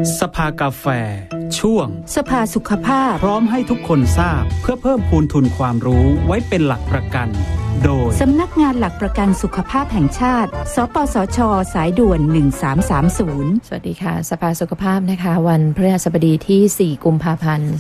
สภากาแฟช่วงสภาสุขภาพพร้อมให้ทุกคนทราบเพื่อเพิ่มพูนทุนความรู้ไว้เป็นหลักประกันโดยสำนักงานหลักประกันสุขภาพแห่งชาติสปสช.สายด่วน1330 สวัสดีค่ะสภาสุขภาพนะคะวันพฤหัสบดีที่4กุมภาพันธ์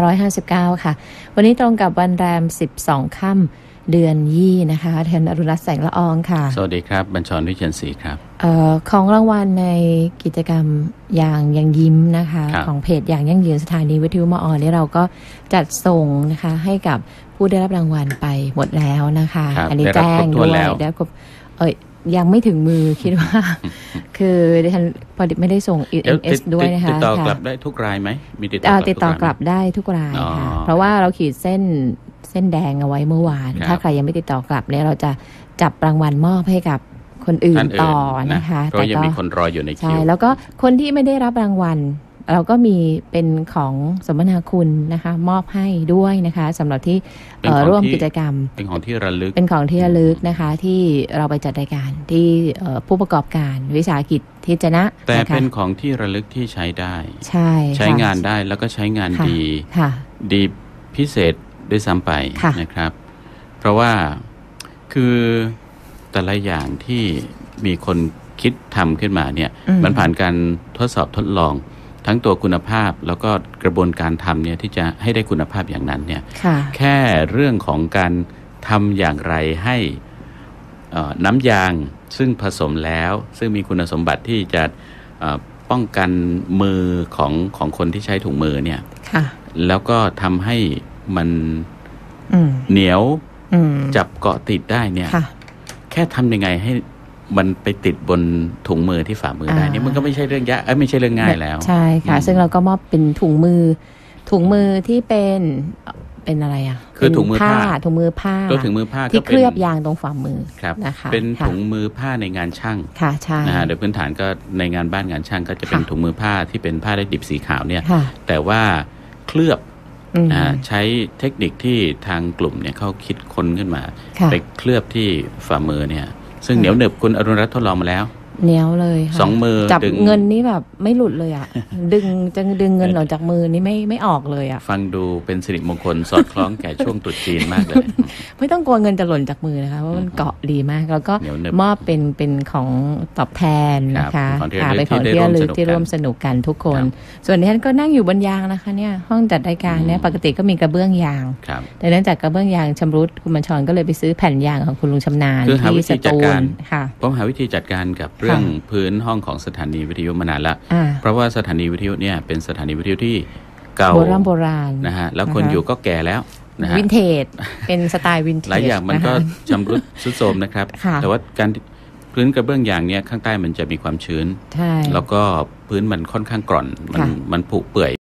2559ค่ะวันนี้ตรงกับวันแรม12ค่ำเดือนยี่นะคะแทนอรุณรัตน์แสงละอองค่ะสวัสดีครับบัญชรวิเชียรศรีครับของรางวัลในกิจกรรมอย่างยังยิ้มนะคะของเพจอย่างยั่งยืนสถานีวิทยุมอ.นี่เราก็จัดส่งนะคะให้กับผู้ได้รับรางวัลไปหมดแล้วนะคะอันนี้แจ้งด้วยได้ครบยังไม่ถึงมือคิดว่า คือดิฉันพอไม่ได้ส่ง SMS ด้วยนะคะติดต่อกลับได้ทุกรายไหมมีติดต่อกลับได้ทุกรายค่ะเพราะว่าเราขีดเส้นแดงเอาไว้เมื่อวานถ้าใครยังไม่ติดต่อกลับเนี่ยเราจะจับรางวัลมอบให้กับคนอื่นต่อนะคะแต่ก็ยังมีคนรออยู่ในคิวใช่แล้วก็คนที่ไม่ได้รับรางวัลเราก็มีเป็นของสมนาคุณนะคะมอบให้ด้วยนะคะสำหรับที่ร่วมกิจกรรมเป็นของที่ระลึกนะคะที่เราไปจัดรายการที่ผู้ประกอบการวิสาหกิจที่จะนะแต่เป็นของที่ระลึกที่ใช้ได้ใช้งานได้แล้วก็ใช้งานดีพิเศษด้วยซ้ำไปนะครับเพราะว่าคือแต่ละอย่างที่มีคนคิดทำขึ้นมาเนี่ยมันผ่านการทดสอบทดลองทั้งตัวคุณภาพแล้วก็กระบวนการทำเนี่ยที่จะให้ได้คุณภาพอย่างนั้นเนี่ยแค่เรื่องของการทำอย่างไรให้น้ำยางซึ่งผสมแล้วซึ่งมีคุณสมบัติที่จะป้องกันมือของคนที่ใช้ถุงมือเนี่ยแล้วก็ทำให้มันเหนียวจับเกาะติดได้เนี่ยแค่ทำยังไงให้มันไปติดบนถุงมือที่ฝ่ามือได้นี่มันก็ไม่ใช่เรื่องยากไม่ใช่เรื่องง่ายแล้วใช่ค่ะซึ่งเราก็มอบเป็นถุงมือที่เป็นอะไรอ่ะคือถุงมือผ้าตัวถุงมือผ้าที่เคลือบยางตรงฝ่ามือนะคะเป็นถุงมือผ้าในงานช่างค่ะใช่โดยพื้นฐานก็ในงานบ้านงานช่างก็จะเป็นถุงมือผ้าที่เป็นผ้าได้ดิบสีขาวเนี่ยแต่ว่าเคลือบใช้เทคนิคที่ทางกลุ่มเนี่ยเขาคิดค้นขึ้นมาไปเคลือบที่ฝ่ามือเนี่ยซึ่งเหนียวหนึบคุณอรุณรัตน์ทดลองมาแล้วเหนียวเลยสองมือจับเงินนี่แบบไม่หลุดเลยอ่ะดึงเงินออกจากมือนี่ไม่ออกเลยอ่ะฟังดูเป็นสิริมงคลสอดคล้องแก่ช่วงตรุษจีนมากเลยไม่ต้องกลัวเงินจะหล่นจากมือนะคะเพราะมันเกาะดีมากแล้วก็มอบเป็นของตอบแทนนะคะเป็นของที่ระลึกที่ร่วมสนุกกันทุกคนส่วนนี้ท่านก็นั่งอยู่บนยางนะคะเนี่ยห้องจัดรายการเนี่ยปกติก็มีกระเบื้องยางแต่เนื่องจากกระเบื้องยางชำรุดคุณบัญชรก็เลยไปซื้อแผ่นยางของคุณลุงชำนาญที่สตูลค่ะผมหาวิธีจัดการกับเรื่องพื้นห้องของสถานีวิทยุมานานละเพราะว่าสถานีวิทยุเนี่ยเป็นสถานีวิทยุที่เก่าโบราณนะฮะแล้วคนอยู่ก็แก่แล้วนะฮะวินเทจเป็นสไตล์วินเทจหลายอย่างมันก็ชำรุดทรุดโทรมนะครับแต่ว่าการพื้นกระเบื้องยางเนี่ยข้างใต้มันจะมีความชื้นแล้วก็พื้นมันค่อนข้างกร่อนมันผุเปื่อย